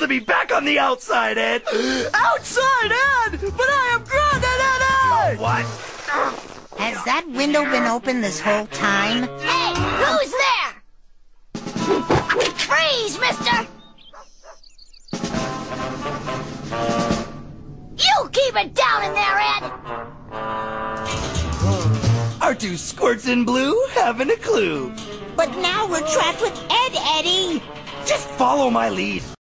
to be back on the outside, Ed! Outside, Ed! But I am grounded, Eddie! What? Has that window been open this whole time? Hey, who's there? Freeze, mister! You keep it down in there, Ed! Our two squirts in blue haven't a clue. But now we're trapped with Ed, Eddie! Just follow my lead.